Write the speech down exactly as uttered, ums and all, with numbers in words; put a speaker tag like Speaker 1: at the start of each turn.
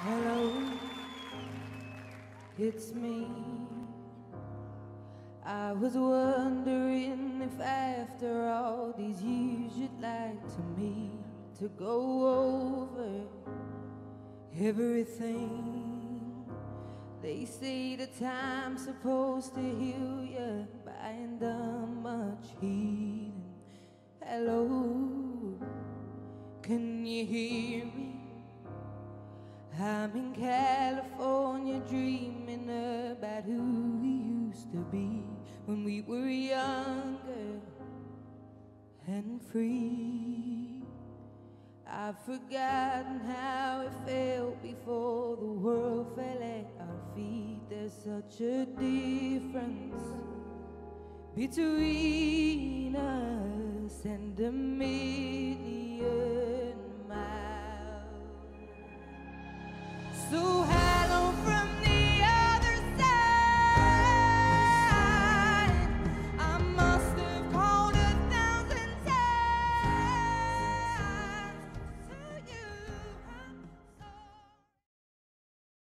Speaker 1: Hello, it's me. I was wondering if after all these years you'd like to me to go over everything. They say the time's supposed to heal you, but I ain't done much healing. Hello, can you hear me? I'm in California dreaming about who we used to be when we were younger and free. I've forgotten how it felt before the world fell at our feet. There's such a difference between us and a million miles. So